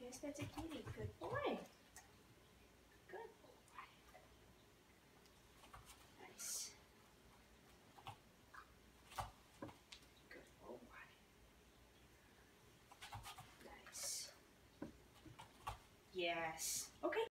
Yes, that's a kitty. Good boy. Good boy. Nice. Good boy. Nice. Yes. Okay.